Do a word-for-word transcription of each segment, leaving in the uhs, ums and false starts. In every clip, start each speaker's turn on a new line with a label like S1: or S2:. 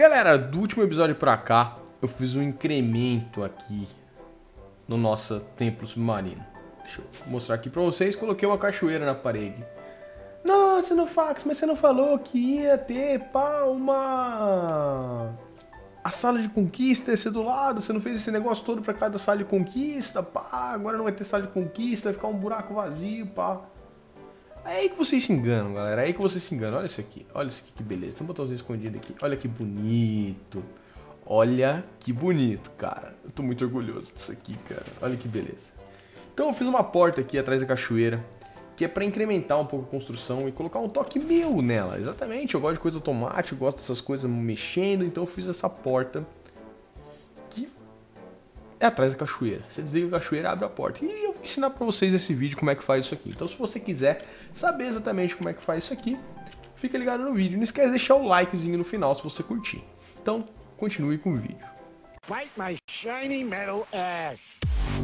S1: Galera, do último episódio pra cá, eu fiz um incremento aqui no nosso templo submarino. Deixa eu mostrar aqui pra vocês. Coloquei uma cachoeira na parede. Nossa, no fax, mas você não falou que ia ter, pá, uma... a sala de conquista ia ser do lado, você não fez esse negócio todo pra cada sala de conquista, pá, agora não vai ter sala de conquista, vai ficar um buraco vazio, pá. É aí que vocês se enganam, galera, é aí que vocês se enganam. Olha isso aqui, olha isso aqui, que beleza, tem um botãozinho escondido aqui, olha que bonito. Olha que bonito, cara, eu tô muito orgulhoso disso aqui, cara, olha que beleza. Então eu fiz uma porta aqui atrás da cachoeira, que é para incrementar um pouco a construção e colocar um toque meu nela. Exatamente, eu gosto de coisa automática, eu gosto dessas coisas mexendo, então eu fiz essa porta que é atrás da cachoeira. Você desliga a cachoeira, abre a porta. E eu vou ensinar para vocês nesse vídeo como é que faz isso aqui. Então se você quiser saber exatamente como é que faz isso aqui, fica ligado no vídeo. Não esquece de deixar o likezinho no final se você curtir. Então, continue com o vídeo.
S2: Bite my shiny metal ass.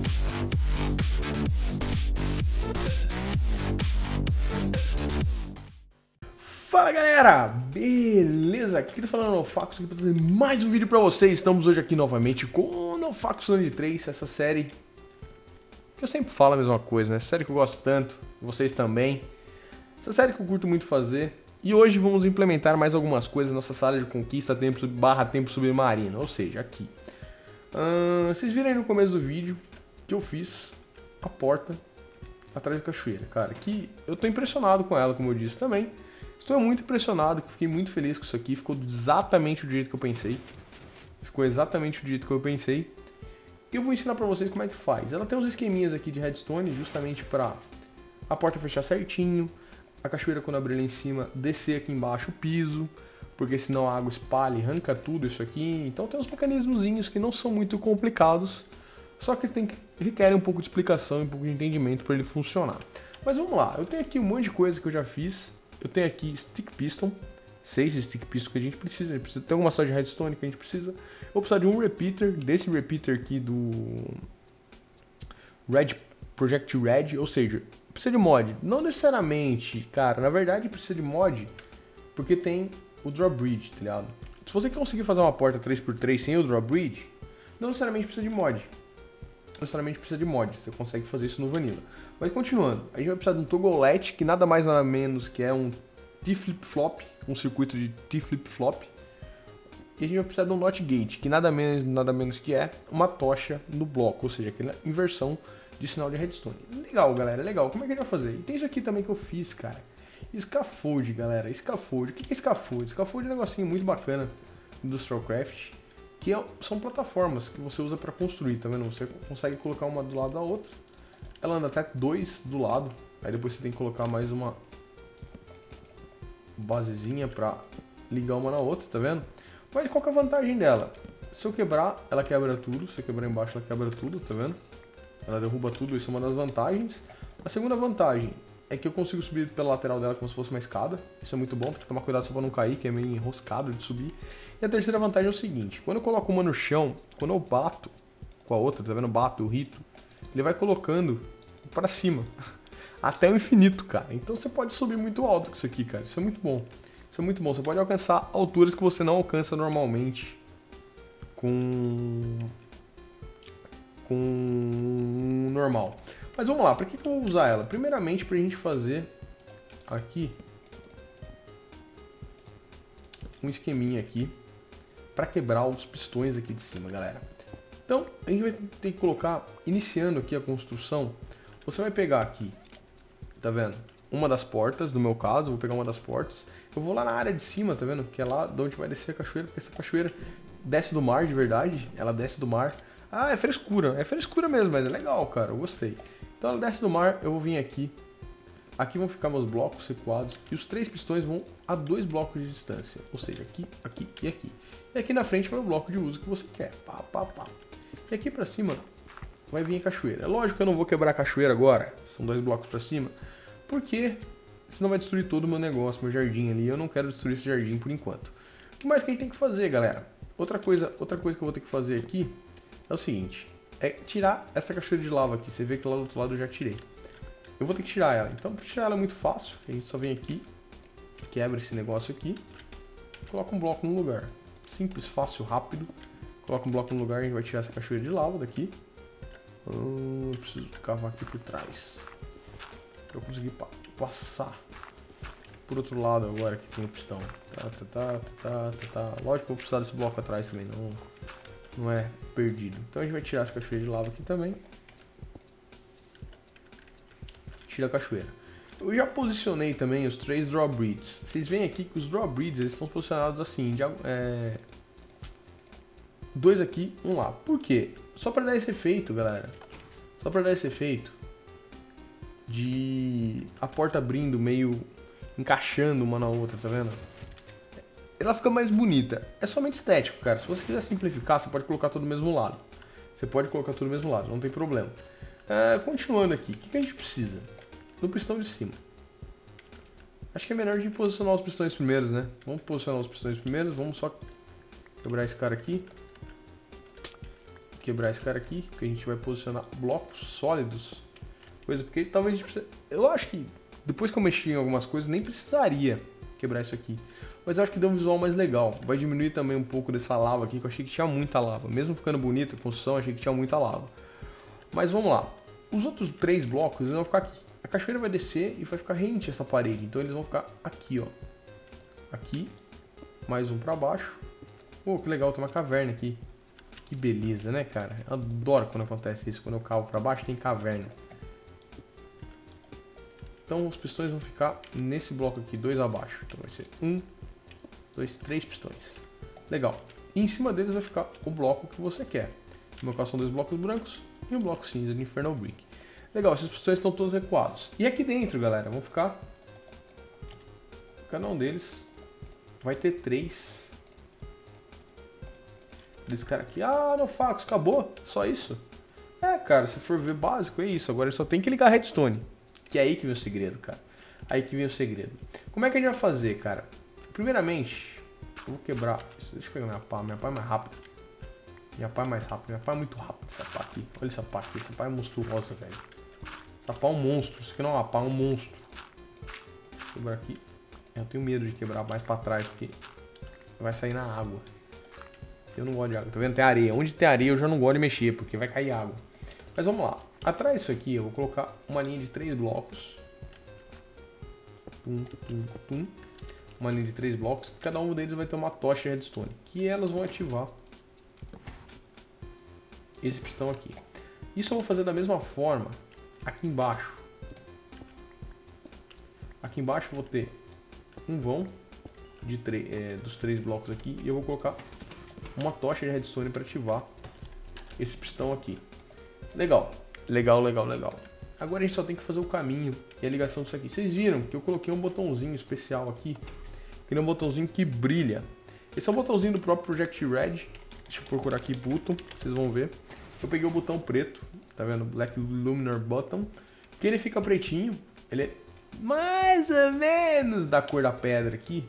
S1: Fala galera, beleza? Aqui que tá falando o NoFax aqui pra trazer mais um vídeo pra vocês. Estamos hoje aqui novamente com o NoFax Land três, essa série que eu sempre falo a mesma coisa, né? Essa série que eu gosto tanto, vocês também. Essa série que eu curto muito fazer. E hoje vamos implementar mais algumas coisas na nossa sala de conquista tempo, barra tempo submarino, ou seja, aqui. Hum, vocês viram aí no começo do vídeo que eu fiz a porta atrás da cachoeira, cara. Que eu tô impressionado com ela, como eu disse também. Estou muito impressionado, fiquei muito feliz com isso aqui, ficou exatamente do jeito que eu pensei. Ficou exatamente do jeito que eu pensei. E eu vou ensinar pra vocês como é que faz. Ela tem uns esqueminhas aqui de redstone, justamente pra a porta fechar certinho, a cachoeira quando abrir lá em cima, descer aqui embaixo o piso, porque senão a água espalha e arranca tudo isso aqui. Então tem uns mecanismozinhos que não são muito complicados, só que tem que requerem um pouco de explicação e um pouco de entendimento para ele funcionar. Mas vamos lá, eu tenho aqui um monte de coisa que eu já fiz. Eu tenho aqui stick piston, seis stick piston que a gente precisa, a gente precisa ter alguma só de redstone que a gente precisa. Eu vou precisar de um repeater, desse repeater aqui do Red Project Red, ou seja, precisa de mod. Não necessariamente, cara, na verdade precisa de mod porque tem o drawbridge, tá ligado? Se você conseguir fazer uma porta três por três sem o drawbridge, não necessariamente precisa de mod. Não necessariamente precisa de mod, você consegue fazer isso no Vanilla. Mas continuando, a gente vai precisar de um toggle latch, que nada mais nada menos que é um T-flip-flop, um circuito de T-flip-flop. E a gente vai precisar de um NOT gate, que nada menos, nada menos que é uma tocha no bloco, ou seja, aquela inversão de sinal de redstone. Legal, galera, legal. Como é que a gente vai fazer? E tem isso aqui também que eu fiz, cara. Scaffold, galera, Scaffold. O que é Scaffold? Scaffold é um negocinho muito bacana do Industrial Craft, que é, são plataformas que você usa para construir, tá vendo? Você consegue colocar uma do lado da outra. Ela anda até dois do lado. Aí depois você tem que colocar mais uma basezinha para ligar uma na outra, tá vendo? Mas qual que é a vantagem dela? Se eu quebrar, ela quebra tudo. Se eu quebrar embaixo, ela quebra tudo, tá vendo? Ela derruba tudo, isso é uma das vantagens. A segunda vantagem é que eu consigo subir pela lateral dela como se fosse uma escada. Isso é muito bom, tem que tomar cuidado só para não cair, que é meio enroscado de subir. E a terceira vantagem é o seguinte, quando eu coloco uma no chão, quando eu bato com a outra, tá vendo? Bato, eu rito, ele vai colocando para cima, até o infinito, cara. Então você pode subir muito alto com isso aqui, cara. Isso é muito bom. Isso é muito bom. Você pode alcançar alturas que você não alcança normalmente com com normal. Mas vamos lá, para que que eu vou usar ela? Primeiramente, pra gente fazer aqui um esqueminha aqui para quebrar os pistões aqui de cima, galera. Então, a gente vai ter que colocar, iniciando aqui a construção, você vai pegar aqui, tá vendo? Uma das portas, no meu caso, eu vou pegar uma das portas. Eu vou lá na área de cima, tá vendo? Que é lá de onde vai descer a cachoeira, porque essa cachoeira desce do mar de verdade, ela desce do mar. Ah, é frescura, é frescura mesmo, mas é legal, cara, eu gostei. Então ela desce do mar, eu vou vir aqui. Aqui vão ficar meus blocos recuados e os três pistões vão a dois blocos de distância. Ou seja, aqui, aqui e aqui. E aqui na frente vai o bloco de uso que você quer. Pá, pá, pá. E aqui pra cima vai vir a cachoeira. É lógico que eu não vou quebrar a cachoeira agora. São dois blocos pra cima. Porque senão vai destruir todo o meu negócio, meu jardim ali. Eu não quero destruir esse jardim por enquanto. O que mais que a gente tem que fazer, galera? Outra coisa, outra coisa que eu vou ter que fazer aqui é o seguinte. É tirar essa cachoeira de lava aqui. Você vê que lá do outro lado eu já tirei. Eu vou ter que tirar ela. Então, para tirar ela é muito fácil. A gente só vem aqui, quebra esse negócio aqui, coloca um bloco no lugar. Simples, fácil, rápido. Coloca um bloco no lugar e a gente vai tirar essa cachoeira de lava daqui. Hum, eu preciso cavar aqui por trás. Pra eu conseguir pa passar. Por outro lado agora que tem o pistão. Tá, tá, tá, tá, tá, tá. Lógico que eu vou precisar desse bloco atrás também, não, não é perdido. Então a gente vai tirar essa cachoeira de lava aqui também. Tira a cachoeira. Eu já posicionei também os três drawbreeds. Vocês veem aqui que os drawbreeds eles estão posicionados assim, de, é... dois aqui, um lá. Por quê? Só para dar esse efeito, galera. Só para dar esse efeito de a porta abrindo meio encaixando uma na outra, tá vendo? Ela fica mais bonita. É somente estético, cara. Se você quiser simplificar, você pode colocar tudo do mesmo lado. Você pode colocar tudo do mesmo lado, não tem problema. É, continuando aqui, o que, que a gente precisa? No pistão de cima. Acho que é melhor a gente posicionar os pistões primeiros, né? Vamos posicionar os pistões primeiros. Vamos só quebrar esse cara aqui. Quebrar esse cara aqui, porque a gente vai posicionar blocos sólidos. Coisa, porque talvez a gente precise... Eu acho que depois que eu mexi em algumas coisas, nem precisaria quebrar isso aqui. Mas eu acho que deu um visual mais legal. Vai diminuir também um pouco dessa lava aqui, que eu achei que tinha muita lava. Mesmo ficando bonita a construção, eu achei que tinha muita lava. Mas vamos lá. Os outros três blocos eles vão ficar aqui. A cachoeira vai descer e vai ficar rente essa parede. Então eles vão ficar aqui, ó. Aqui. Mais um pra baixo. Oh, que legal, tem uma caverna aqui. Que beleza, né, cara? Eu adoro quando acontece isso. Quando eu cavo pra baixo, tem caverna. Então os pistões vão ficar nesse bloco aqui, dois abaixo. Então vai ser um, dois, três pistões. Legal. E em cima deles vai ficar o bloco que você quer. No meu caso são dois blocos brancos e um bloco cinza de Infernal Brick. Legal, esses pistões estão todos recuados. E aqui dentro, galera, vão ficar... Cada um deles vai ter três. Desse cara aqui. Ah, não, Facos, acabou? Só isso? É, cara, se for ver básico, é isso. Agora só tem que ligar a redstone. Que é aí que vem o segredo, cara. Aí que vem o segredo. Como é que a gente vai fazer, cara? Primeiramente, eu vou quebrar... Deixa eu pegar minha pá. Minha pá é mais rápida. Minha pá é mais rápida. Minha pá é muito rápida, essa pá aqui. Olha essa pá aqui. Essa pá é monstruosa, velho. Essa pá é um monstro. Isso aqui não é uma pá, é um monstro. Vou quebrar aqui. Eu tenho medo de quebrar mais pra trás, porque vai sair na água. Eu não gosto de água. Tá vendo? Tem areia. Onde tem areia eu já não gosto de mexer, porque vai cair água. Mas vamos lá. Atrás disso aqui eu vou colocar uma linha de três blocos. Tum, tum, tum. Uma linha de três blocos. Cada um deles vai ter uma tocha redstone. Que elas vão ativar esse pistão aqui. Isso eu vou fazer da mesma forma aqui embaixo. Aqui embaixo eu vou ter um vão de é, dos três blocos aqui. E eu vou colocar uma tocha de redstone para ativar esse pistão aqui. Legal. Legal, legal, legal. Agora a gente só tem que fazer o caminho e a ligação disso aqui. Vocês viram que eu coloquei um botãozinho especial aqui. Que é um botãozinho que brilha. Esse é um botãozinho do próprio Project Red. Deixa eu procurar aqui button, vocês vão ver. Eu peguei o botão preto, tá vendo? Black Luminar Button. Que ele fica pretinho. Ele é mais ou menos da cor da pedra aqui.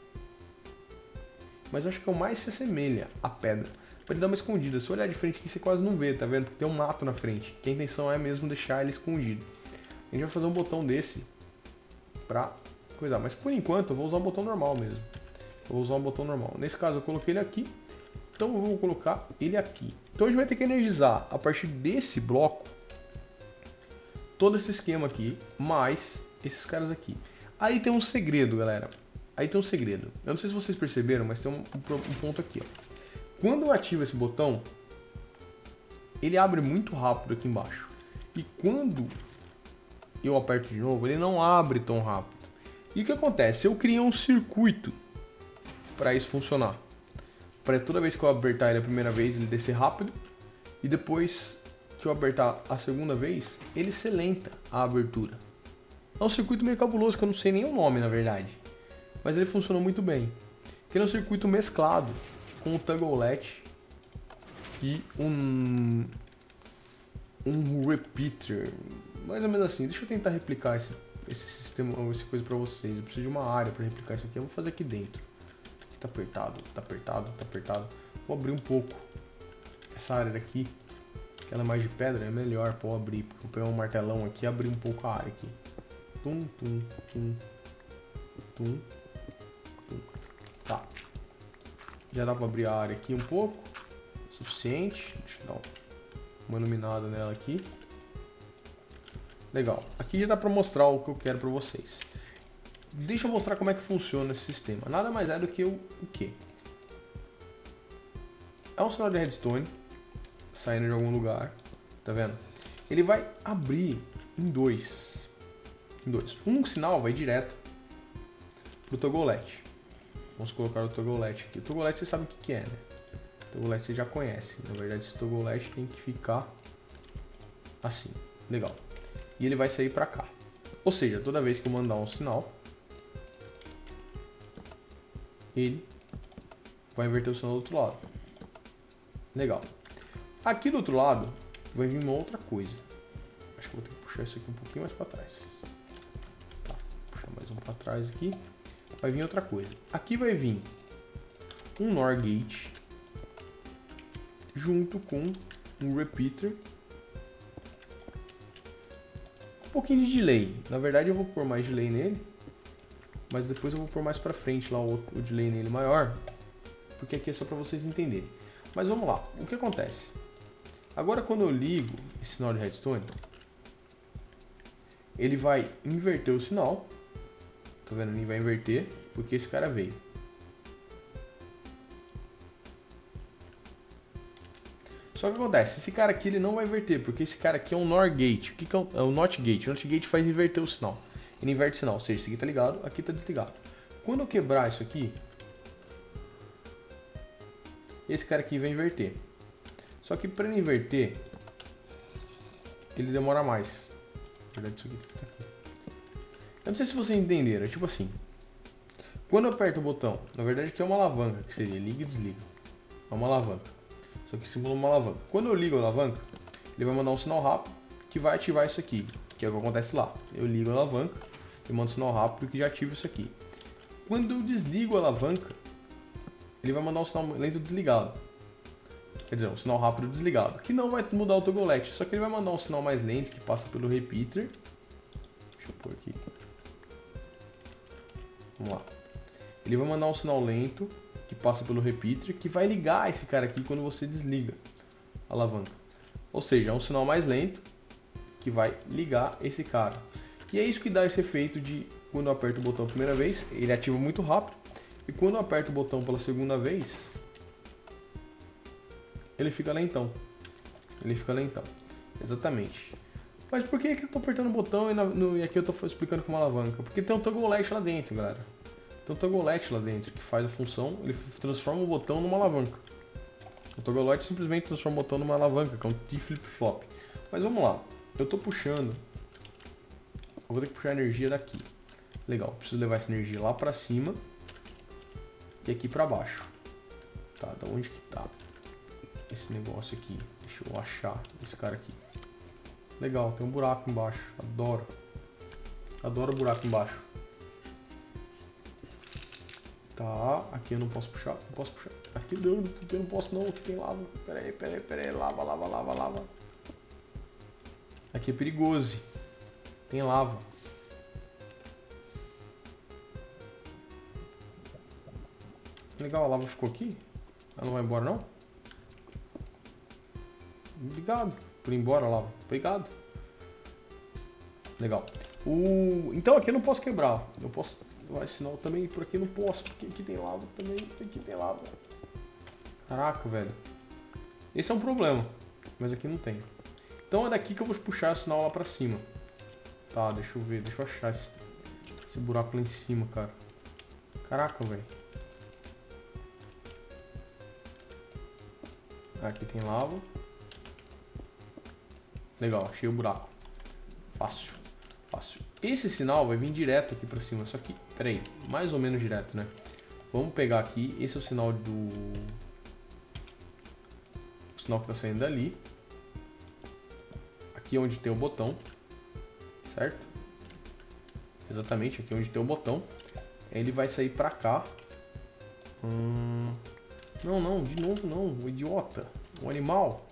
S1: Mas eu acho que é o mais se assemelha à pedra. Pra ele dar uma escondida. Se eu olhar de frente aqui, você quase não vê, tá vendo? Porque tem um mato na frente. Que a intenção é mesmo deixar ele escondido. A gente vai fazer um botão desse pra coisar. Mas por enquanto eu vou usar um botão normal mesmo. Eu vou usar um botão normal. Nesse caso eu coloquei ele aqui. Então eu vou colocar ele aqui. Então a gente vai ter que energizar a partir desse bloco todo esse esquema aqui, mais esses caras aqui. Aí tem um segredo, galera. Aí tem um segredo. Eu não sei se vocês perceberam, mas tem um, um ponto aqui, ó. Quando eu ativo esse botão, ele abre muito rápido aqui embaixo. E quando eu aperto de novo, ele não abre tão rápido. E o que acontece? Eu criei um circuito para isso funcionar. Para toda vez que eu apertar ele a primeira vez, ele descer rápido. E depois que eu apertar a segunda vez, ele selenta a abertura. É um circuito meio cabuloso, que eu não sei nem o nome, na verdade. Mas ele funciona muito bem. Ele é um circuito mesclado com o toggle latch e um um repeater, mais ou menos assim. Deixa eu tentar replicar esse, esse sistema, essa coisa para vocês. Eu preciso de uma área para replicar isso aqui. Eu vou fazer aqui dentro. Tá apertado, tá apertado, tá apertado. Vou abrir um pouco essa área daqui, que ela é mais de pedra, é melhor para eu abrir, porque eu pegar um martelão aqui e abrir um pouco a área aqui. Tum, tum, tum, tum, tum. Tá. Já dá pra abrir a área aqui um pouco. Suficiente. Deixa eu dar uma iluminada nela aqui. Legal. Aqui já dá pra mostrar o que eu quero pra vocês. Deixa eu mostrar como é que funciona esse sistema. Nada mais é do que o, o quê? É um sinal de redstone saindo de algum lugar. Tá vendo? Ele vai abrir em dois. Em dois. Um sinal vai direto pro togolete. Vamos colocar o togolete aqui. O togolete você sabe o que, que é, né? O togolete você já conhece. Na verdade, esse togolete tem que ficar assim. Legal. E ele vai sair pra cá. Ou seja, toda vez que eu mandar um sinal, ele vai inverter o sinal do outro lado. Legal. Aqui do outro lado vai vir uma outra coisa. Acho que vou ter que puxar isso aqui um pouquinho mais pra trás. Tá, puxar mais um pra trás aqui. Vai vir outra coisa. Aqui vai vir um N O R gate junto com um repeater. Um pouquinho de delay. Na verdade eu vou pôr mais delay nele, mas depois eu vou pôr mais pra frente lá o, outro, o delay nele maior, porque aqui é só pra vocês entenderem. Mas vamos lá. O que acontece? Agora quando eu ligo esse sinal de redstone, ele vai inverter o sinal. Tá vendo? Ele vai inverter porque esse cara veio. Só que acontece, esse cara aqui ele não vai inverter, porque esse cara aqui é um N O R gate. O que, que é, um, é o NOT gate? O NOT gate faz inverter o sinal. Ele inverte o sinal, ou seja, esse aqui tá ligado, aqui tá desligado. Quando eu quebrar isso aqui, esse cara aqui vai inverter. Só que para ele inverter, ele demora mais. Na verdade, isso aqui tá aqui. Eu não sei se vocês entenderam, é tipo assim. Quando eu aperto o botão, na verdade aqui é uma alavanca, que seria liga e desliga. É uma alavanca. Só que simula uma alavanca. Quando eu ligo a alavanca, ele vai mandar um sinal rápido que vai ativar isso aqui, que é o que acontece lá. Eu ligo a alavanca e mando um sinal rápido que já ativa isso aqui. Quando eu desligo a alavanca, ele vai mandar um sinal lento desligado. Quer dizer, um sinal rápido desligado, que não vai mudar o togolete, só que ele vai mandar um sinal mais lento que passa pelo repeater. Deixa eu pôr aqui. Vamos lá. Ele vai mandar um sinal lento que passa pelo repeater, que vai ligar esse cara aqui quando você desliga a alavanca. Ou seja, é um sinal mais lento que vai ligar esse cara. E é isso que dá esse efeito de quando eu aperto o botão a primeira vez, ele ativa muito rápido. E quando eu aperto o botão pela segunda vez, ele fica lentão. Ele fica lentão. Exatamente. Mas por que, que eu estou apertando o botão e, na, no, e aqui eu estou explicando com uma alavanca? Porque tem um togolete lá dentro, galera. Tem um togolete lá dentro que faz a função, ele transforma o botão numa alavanca. O togolete simplesmente transforma o botão numa alavanca, que é um T-flip-flop. Mas vamos lá. Eu estou puxando. Eu vou ter que puxar a energia daqui. Legal. Preciso levar essa energia lá para cima e aqui para baixo. Tá, da onde que tá esse negócio aqui? Deixa eu achar esse cara aqui. Legal, tem um buraco embaixo. Adoro. Adoro buraco embaixo. Tá, aqui eu não posso puxar. Não posso puxar. Aqui não, porque eu não posso não. Aqui tem lava. Pera aí, pera aí, pera aí. Lava, lava, lava, lava. Aqui é perigoso. Tem lava. Legal, a lava ficou aqui. Ela não vai embora não? Obrigado por ir embora, lava. Obrigado. Legal. O... Então aqui eu não posso quebrar. Eu posso... Vai, senão também por aqui eu não posso. Porque aqui tem lava também. Aqui tem lava. Caraca, velho. Esse é um problema. Mas aqui não tem. Então é daqui que eu vou puxar o sinal lá pra cima. Tá, deixa eu ver. Deixa eu achar esse, esse buraco lá em cima, cara. Caraca, velho. Aqui tem lava. Legal, achei o buraco. Fácil, fácil. Esse sinal vai vir direto aqui pra cima. Só que, peraí, mais ou menos direto, né? Vamos pegar aqui. Esse é o sinal do... O sinal que tá saindo dali. Aqui é onde tem o botão. Certo? Exatamente, aqui é onde tem o botão. Ele vai sair pra cá. Hum... Não, não, de novo não, o idiota, o animal.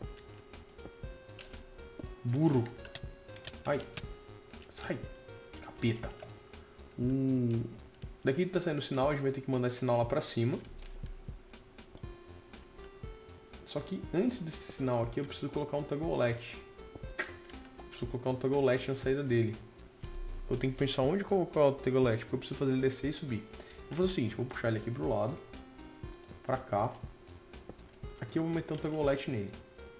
S1: Burro. Ai, sai, capeta. Hum, daqui tá saindo o sinal, a gente vai ter que mandar esse sinal lá pra cima. Só que antes desse sinal aqui eu preciso colocar um toggle latch. Preciso colocar um toggle latch na saída dele. Eu tenho que pensar onde colocar o toggle latch, porque eu preciso fazer ele descer e subir. Vou fazer o seguinte, vou puxar ele aqui pro lado, pra cá. Aqui eu vou meter um toggle latch nele.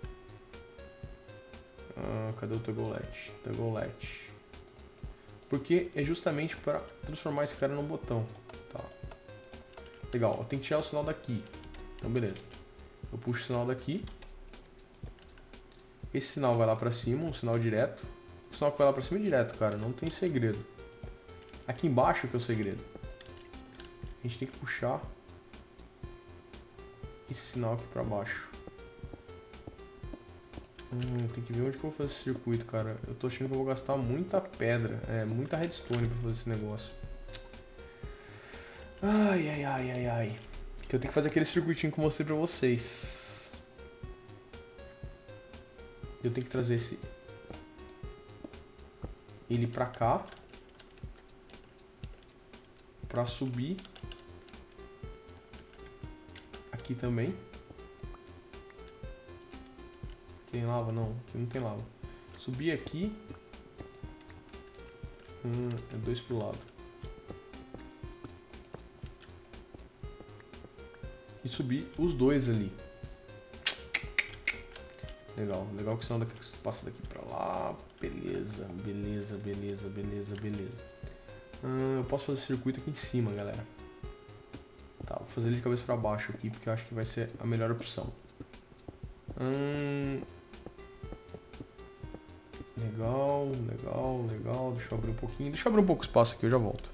S1: Ah, cadê o toggle latch? Toggle latch. Porque é justamente para transformar esse cara num botão. Tá. Legal, eu tenho que tirar o sinal daqui. Então beleza. Eu puxo o sinal daqui. Esse sinal vai lá pra cima, um sinal direto. O sinal que vai lá pra cima é direto, cara, não tem segredo. Aqui embaixo que é o segredo. A gente tem que puxar esse sinal aqui pra baixo. Hum, tem que ver onde que eu vou fazer esse circuito, cara. Eu tô achando que eu vou gastar muita pedra, é, muita redstone pra fazer esse negócio. Ai, ai, ai, ai, ai. Que eu tenho que fazer aquele circuitinho que eu mostrei pra vocês. Eu tenho que trazer esse... ele pra cá. Pra subir. Aqui também. Tem lava? Não, aqui não tem lava. Subir aqui. Hum, é dois pro lado. E subir os dois ali. Legal, legal que senão daqui passa daqui pra lá. Beleza, beleza, beleza, beleza, beleza. Hum, eu posso fazer circuito aqui em cima, galera. Tá, vou fazer ele de cabeça pra baixo aqui, porque eu acho que vai ser a melhor opção. Hum... Legal, legal, legal. Deixa eu abrir um pouquinho. Deixa eu abrir um pouco o espaço aqui, eu já volto.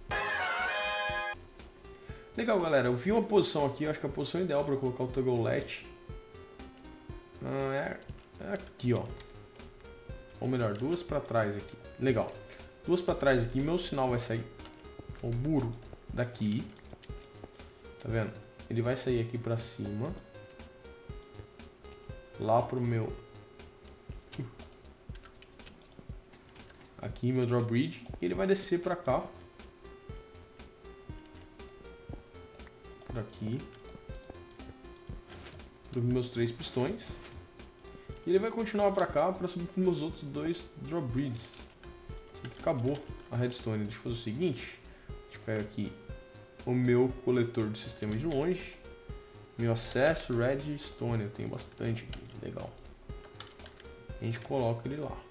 S1: Legal, galera. Eu vi uma posição aqui. Eu acho que a posição ideal para colocar o toggle latch ah, é, é aqui, ó. Ou melhor, duas para trás aqui. Legal. Duas para trás aqui. Meu sinal vai sair o burro daqui. Tá vendo? Ele vai sair aqui para cima. Lá pro meu... Aqui meu drawbridge, e ele vai descer pra cá. Por aqui. Para os meus três pistões. E ele vai continuar pra cá para subir para meus outros dois drawbridges. Acabou a redstone. Deixa eu fazer o seguinte. A gente pega aqui o meu coletor de sistema de longe. Meu acesso redstone. Eu tenho bastante aqui. Legal. A gente coloca ele lá.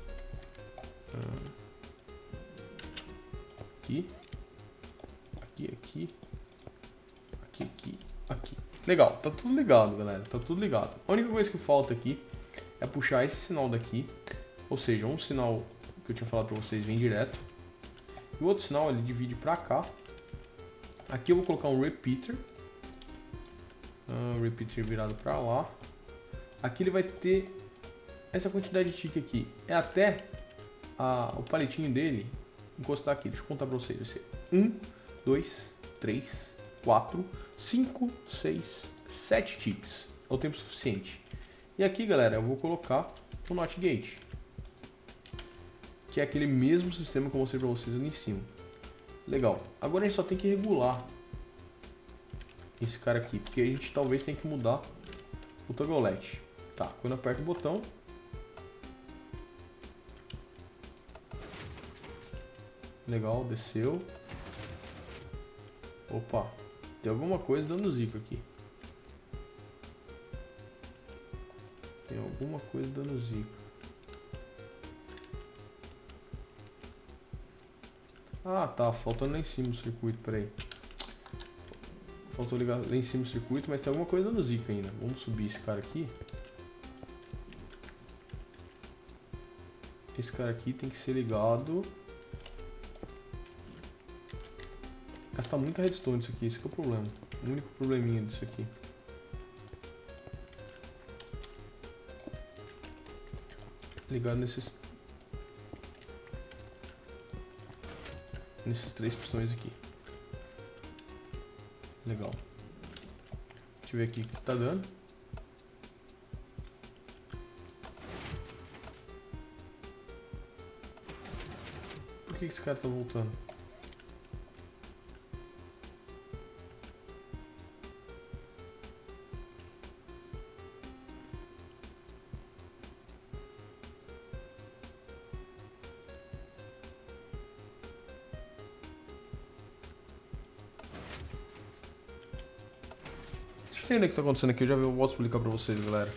S1: Aqui, aqui, aqui, aqui, aqui, aqui. Legal, tá tudo ligado, galera, tá tudo ligado. A única coisa que falta aqui é puxar esse sinal daqui, ou seja, um sinal que eu tinha falado pra vocês vem direto, e o outro sinal ele divide pra cá. Aqui eu vou colocar um repeater, um repeater virado pra lá. Aqui ele vai ter essa quantidade de tick aqui, é até a, o palitinho dele encostar aqui. Deixa eu contar pra vocês. Vai ser um, dois, três, quatro, cinco, seis, sete ticks. É o tempo suficiente. E aqui, galera, eu vou colocar o NOT gate, que é aquele mesmo sistema que eu mostrei pra vocês ali em cima. Legal. Agora a gente só tem que regular esse cara aqui, porque a gente talvez tenha que mudar o toggle latch. Tá, quando eu aperto o botão, legal, desceu. Opa, tem alguma coisa dando zica aqui. Tem alguma coisa dando zica. Ah, tá, faltando lá em cima o circuito, peraí. Faltou ligar lá em cima o circuito, mas tem alguma coisa dando zica ainda. Vamos subir esse cara aqui. Esse cara aqui tem que ser ligado. Gastar muita redstone isso aqui, esse que é o problema. O único probleminha disso aqui. Ligado nesses... Nesses três pistões aqui. Legal. Deixa eu ver aqui o que tá dando. Por que esse cara tá voltando? sei o que tá acontecendo aqui, eu já volto explicar pra vocês, galera.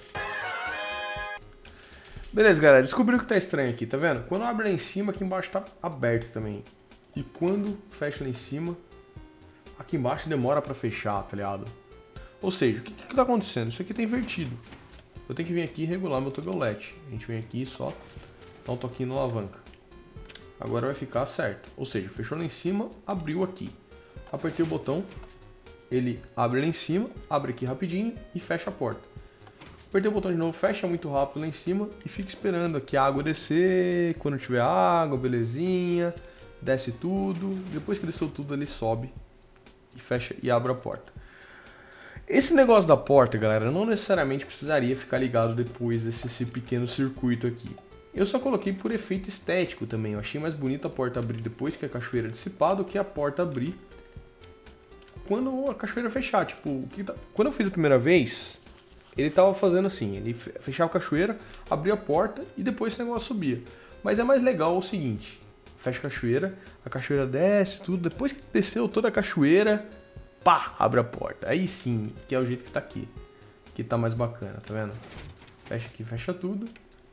S1: Beleza, galera, descobriu que tá estranho aqui, tá vendo? Quando abre lá em cima, aqui embaixo tá aberto também. E quando fecha lá em cima, aqui embaixo demora pra fechar, tá ligado? Ou seja, o que que tá acontecendo? Isso aqui tá invertido. Eu tenho que vir aqui e regular meu toggle L E D. A gente vem aqui e só dá um toquinho na alavanca. Agora vai ficar certo. Ou seja, fechou lá em cima, abriu aqui. Apertei o botão, ele abre lá em cima, abre aqui rapidinho e fecha a porta. Apertei o botão de novo, fecha muito rápido lá em cima e fica esperando aqui a água descer. Quando tiver água, belezinha, desce tudo. Depois que desceu tudo, ele sobe e fecha e abre a porta. Esse negócio da porta, galera, não necessariamente precisaria ficar ligado depois desse pequeno circuito aqui. Eu só coloquei por efeito estético também. Eu achei mais bonito a porta abrir depois que a cachoeira dissipar do que a porta abrir quando a cachoeira fechar. Tipo, quando eu fiz a primeira vez, ele tava fazendo assim, ele fechava a cachoeira, abria a porta e depois esse negócio subia. Mas é mais legal o seguinte, fecha a cachoeira, a cachoeira desce, tudo, depois que desceu toda a cachoeira, pá, abre a porta. Aí sim, que é o jeito que tá aqui, que tá mais bacana, tá vendo? Fecha aqui, fecha tudo.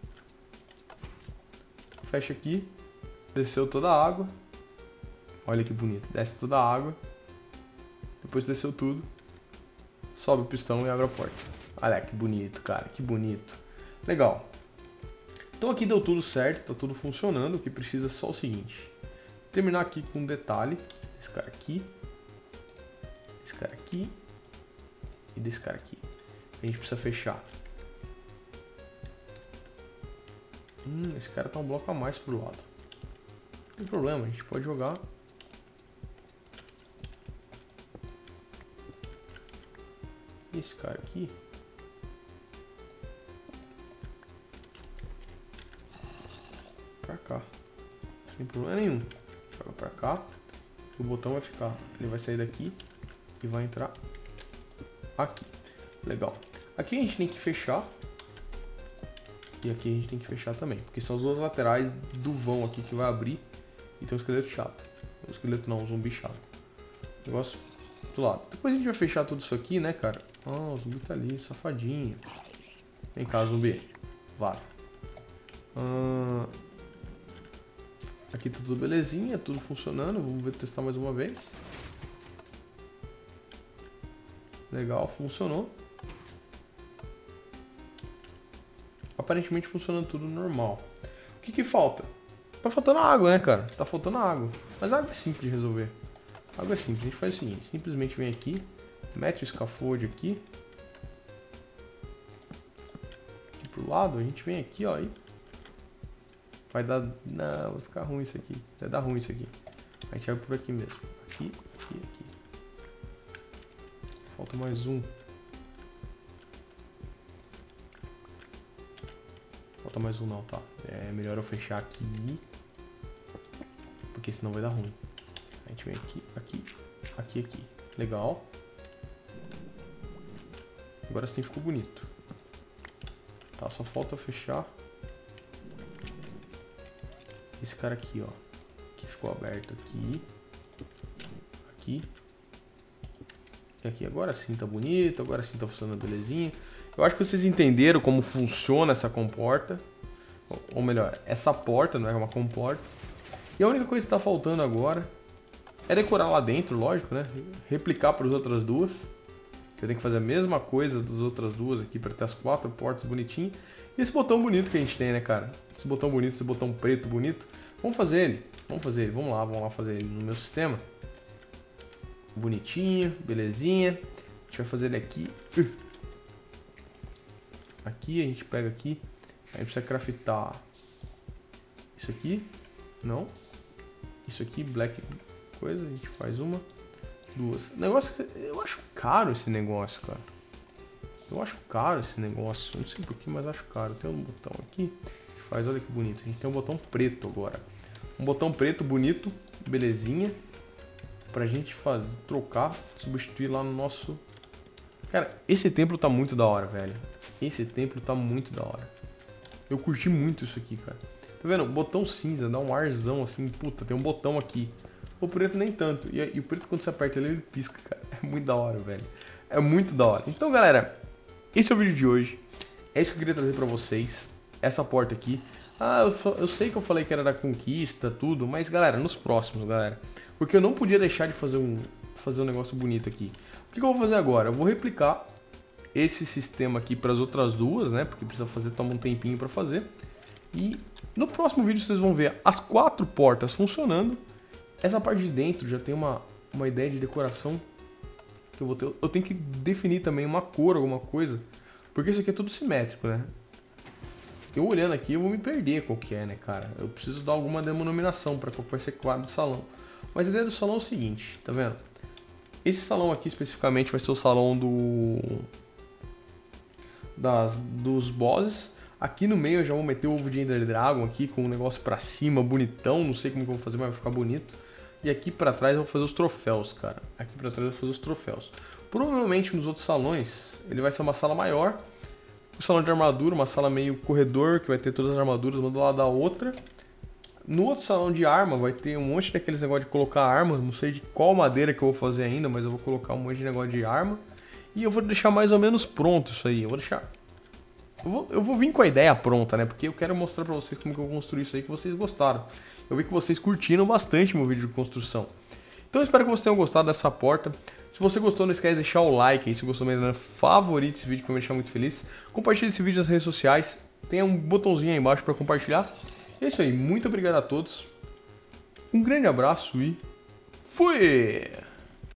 S1: Fecha aqui, desceu toda a água. Olha que bonito, desce toda a água. Depois desceu tudo, sobe o pistão e abre a porta. Olha que bonito, cara, que bonito. Legal. Então aqui deu tudo certo, tá tudo funcionando. O que precisa é só o seguinte: terminar aqui com um detalhe. Esse cara aqui, esse cara aqui e desse cara aqui. A gente precisa fechar. Hum, esse cara tá um bloco a mais pro lado. Não tem problema, a gente pode jogar. Esse cara aqui. Pra cá. Sem problema nenhum. Joga pra cá. O botão vai ficar. Ele vai sair daqui e vai entrar aqui. Legal. Aqui a gente tem que fechar. E aqui a gente tem que fechar também. Porque são as duas laterais do vão aqui que vai abrir. E tem um esqueleto chato. O esqueleto não, um zumbi chato. Negócio do lado. Depois a gente vai fechar tudo isso aqui, né, cara? Ah, o zumbi tá ali, safadinho. Vem cá, zumbi. Vaza. Ah, aqui tá tudo belezinha, tudo funcionando. Vamos ver, testar mais uma vez. Legal, funcionou. Aparentemente funcionando tudo normal. O que que falta? Tá faltando água, né, cara? Tá faltando água. Mas a água é simples de resolver. A água é simples. A gente faz o seguinte. Simplesmente vem aqui. Mete o scaffold aqui. Aqui pro lado. A gente vem aqui, ó. E vai dar... Não, vai ficar ruim isso aqui. Vai dar ruim isso aqui. A gente vai por aqui mesmo. Aqui, aqui, aqui. Falta mais um. Falta mais um não, tá? É melhor eu fechar aqui. Porque senão vai dar ruim. A gente vem aqui, aqui, aqui, aqui. Legal. Agora sim ficou bonito. Tá, só falta fechar esse cara aqui, ó. Que ficou aberto aqui. Aqui. E aqui. Agora sim tá bonito. Agora sim tá funcionando belezinha. Eu acho que vocês entenderam como funciona essa comporta. Ou melhor, essa porta, não é uma comporta. E a única coisa que tá faltando agora é decorar lá dentro, lógico, né? Replicar para as outras duas. Eu tenho que fazer a mesma coisa das outras duas aqui para ter as quatro portas bonitinhas. E esse botão bonito que a gente tem, né, cara? Esse botão bonito, esse botão preto bonito. Vamos fazer ele. Vamos fazer ele. Vamos lá, vamos lá fazer ele no meu sistema. Bonitinho, belezinha. A gente vai fazer ele aqui. Aqui, a gente pega aqui. A gente precisa craftar isso aqui. Não. Isso aqui, black coisa. A gente faz uma, duas. Negócio, eu acho caro esse negócio, cara. Eu acho caro esse negócio. Não sei porquê, mas acho caro. Tem um botão aqui. A gente faz, olha que bonito. A gente tem um botão preto agora. Um botão preto bonito, belezinha. Pra gente fazer, trocar, substituir lá no nosso... Cara, esse templo tá muito da hora, velho. Esse templo tá muito da hora. Eu curti muito isso aqui, cara. Tá vendo? Botão cinza, dá um arzão assim. Puta, tem um botão aqui. O preto nem tanto. E, e o preto, quando você aperta ele, ele pisca, cara. É muito da hora, velho. É muito da hora. Então, galera, esse é o vídeo de hoje. É isso que eu queria trazer pra vocês. Essa porta aqui. Ah, eu, eu sei que eu falei que era da conquista, tudo. Mas, galera, nos próximos, galera. Porque eu não podia deixar de fazer um, fazer um negócio bonito aqui. O que, que eu vou fazer agora? Eu vou replicar esse sistema aqui para as outras duas, né? Porque precisa fazer, toma um tempinho para fazer. E no próximo vídeo vocês vão ver as quatro portas funcionando. Essa parte de dentro já tem uma, uma ideia de decoração que eu vou ter. Eu tenho que definir também uma cor, alguma coisa, porque isso aqui é tudo simétrico, né? Eu olhando aqui eu vou me perder qual que é, né, cara? Eu preciso dar alguma denominação para qual vai ser quadro de salão. Mas a ideia do salão é o seguinte, tá vendo? Esse salão aqui especificamente vai ser o salão do das dos bosses. Aqui no meio eu já vou meter o ovo de Ender Dragon aqui com um negócio pra cima, bonitão. Não sei como que eu vou fazer, mas vai ficar bonito. E aqui pra trás eu vou fazer os troféus, cara. Aqui pra trás eu vou fazer os troféus. Provavelmente nos outros salões ele vai ser uma sala maior. O salão de armadura, uma sala meio corredor, que vai ter todas as armaduras uma do lado da outra. No outro salão de arma vai ter um monte daqueles negócios de colocar arma. Não sei de qual madeira que eu vou fazer ainda, mas eu vou colocar um monte de negócio de arma. E eu vou deixar mais ou menos pronto isso aí. Eu vou deixar... Eu vou, eu vou vir com a ideia pronta, né? Porque eu quero mostrar pra vocês como que eu vou construir isso aí, que vocês gostaram. Eu vi que vocês curtiram bastante meu vídeo de construção. Então eu espero que vocês tenham gostado dessa porta. Se você gostou, não esquece de deixar o like aí. Se gostou, me dá favorito esse vídeo, que vai me deixar muito feliz. Compartilhe esse vídeo nas redes sociais. Tem um botãozinho aí embaixo pra compartilhar. E é isso aí. Muito obrigado a todos. Um grande abraço e... fui!